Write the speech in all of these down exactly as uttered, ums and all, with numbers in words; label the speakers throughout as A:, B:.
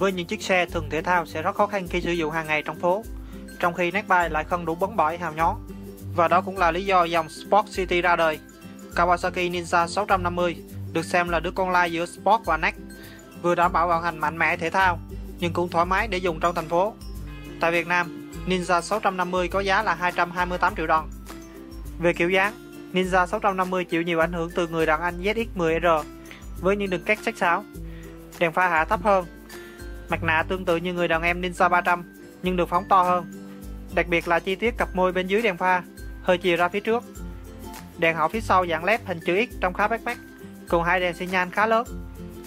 A: với những chiếc xe thường thể thao sẽ rất khó khăn khi sử dụng hàng ngày trong phố, trong khi Nextbike lại không đủ bóng bẩy hào nhón. Và đó cũng là lý do dòng Sport City ra đời. Kawasaki Ninja sáu trăm năm mươi được xem là đứa con lai giữa Sport và Next, vừa đảm bảo vận hành mạnh mẽ thể thao nhưng cũng thoải mái để dùng trong thành phố. Tại Việt Nam, Ninja sáu trăm năm mươi có giá là hai trăm hai mươi tám triệu đồng. Về kiểu dáng, Ninja sáu trăm năm mươi chịu nhiều ảnh hưởng từ người đàn anh Z X mười R với những đường cắt sắc sảo, đèn pha hạ thấp hơn, mặt nạ tương tự như người đàn em Ninja ba trăm nhưng được phóng to hơn. Đặc biệt là chi tiết cặp môi bên dưới đèn pha hơi chìa ra phía trước. Đèn hậu phía sau dạng led hình chữ X trông khá bắt mắt, cùng hai đèn xi nhan khá lớn.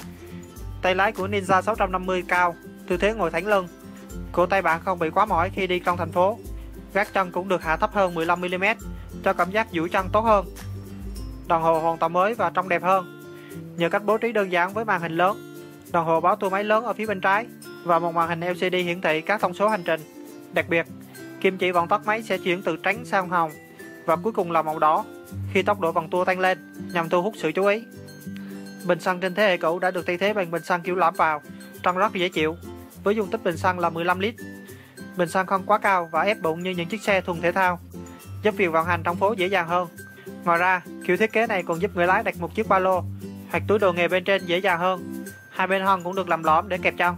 A: Tay lái của Ninja sáu trăm năm mươi cao, tư thế ngồi thẳng lưng. Cổ tay bạn không bị quá mỏi khi đi trong thành phố. Gác chân cũng được hạ thấp hơn mười lăm mi li mét cho cảm giác duỗi chân tốt hơn. Đồng hồ hoàn toàn mới và trông đẹp hơn nhờ cách bố trí đơn giản với màn hình lớn. Đồng hồ báo tua máy lớn ở phía bên trái và một màn hình L C D hiển thị các thông số hành trình. Đặc biệt, kim chỉ vận tốc máy sẽ chuyển từ trắng sang hồng và cuối cùng là màu đỏ khi tốc độ vòng tua tăng lên nhằm thu hút sự chú ý. Bình xăng trên thế hệ cũ đã được thay thế bằng bình xăng kiểu lõm vào, trông rất dễ chịu với dung tích bình xăng là mười lăm lít. Bình xăng không quá cao và ép bụng như những chiếc xe thuần thể thao, giúp việc vận hành trong phố dễ dàng hơn. Ngoài ra, kiểu thiết kế này còn giúp người lái đặt một chiếc ba lô hoặc túi đồ nghề bên trên dễ dàng hơn. Hai bên hông cũng được làm lõm để kẹp chân.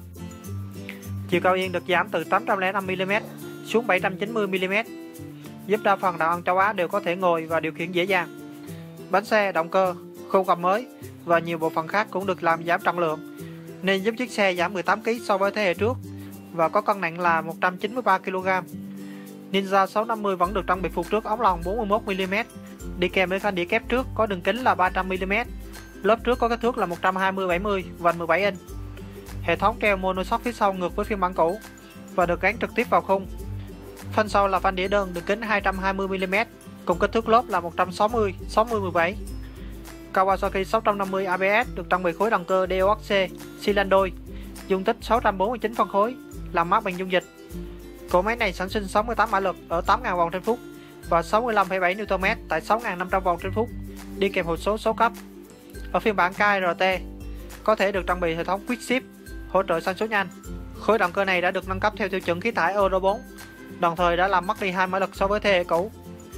A: Chiều cao yên được giảm từ tám trăm lẻ năm mi li mét xuống bảy trăm chín mươi mi li mét, giúp đa phần đàn ông châu Á đều có thể ngồi và điều khiển dễ dàng. Bánh xe, động cơ, khung gầm mới và nhiều bộ phận khác cũng được làm giảm trọng lượng, nên giúp chiếc xe giảm mười tám ki lô gam so với thế hệ trước và có cân nặng là một trăm chín mươi ba ki lô gam. Ninja sáu trăm năm mươi vẫn được trang bị phụ trước ống lồng bốn mươi mốt mi li mét, đi kèm với phanh đĩa kép trước có đường kính là ba trăm mi li mét. Lớp trước có kích thước là một trăm hai mươi bảy mươi vành mười bảy inch. Hệ thống treo monoshock phía sau ngược với phiên bản cũ và được gắn trực tiếp vào khung. Phanh sau là phanh đĩa đơn đường kính hai trăm hai mươi mi li mét cùng kích thước lốp là một trăm sáu mươi sáu mươi mười bảy. Kawasaki sáu trăm năm mươi A B S được trang bị khối động cơ D O X C xi lanh đôi, dung tích sáu trăm bốn mươi chín phân khối, làm mát bằng dung dịch. Cỗ máy này sản sinh sáu mươi tám mã lực ở tám nghìn vòng trên phút và sáu mươi lăm phẩy bảy Newton mét tại sáu nghìn năm trăm vòng trên phút, đi kèm hộp số số cấp. Ở phiên bản K R T có thể được trang bị hệ thống Quick Shift hỗ trợ sang số nhanh. Khối động cơ này đã được nâng cấp theo tiêu chuẩn khí thải Euro bốn, đồng thời đã làm mất đi hai mã lực so với thế hệ cũ.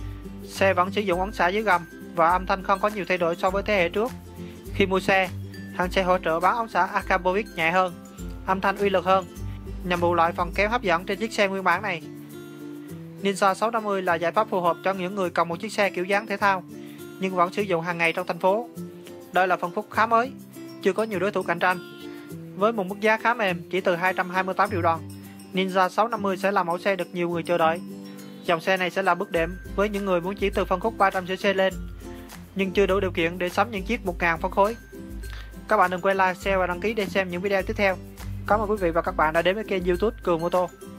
A: Xe vẫn sử dụng ống xả dưới gầm và âm thanh không có nhiều thay đổi so với thế hệ trước. Khi mua xe, hãng sẽ hỗ trợ bán ống xả Akabovic nhẹ hơn, âm thanh uy lực hơn, nhằm bù lại phần kém hấp dẫn trên chiếc xe nguyên bản này. Ninja sáu trăm năm mươi là giải pháp phù hợp cho những người cần một chiếc xe kiểu dáng thể thao nhưng vẫn sử dụng hàng ngày trong thành phố. Đây là phân khúc khá mới, chưa có nhiều đối thủ cạnh tranh. Với một mức giá khá mềm chỉ từ hai trăm hai mươi tám triệu đồng, Ninja sáu trăm năm mươi sẽ là mẫu xe được nhiều người chờ đợi. Dòng xe này sẽ là bước đệm với những người muốn chuyển từ phân khúc ba trăm xê xê lên nhưng chưa đủ điều kiện để sắm những chiếc một nghìn phân khối. Các bạn đừng quên like, share và đăng ký để xem những video tiếp theo. Cảm ơn quý vị và các bạn đã đến với kênh YouTube Cường Mô Tô.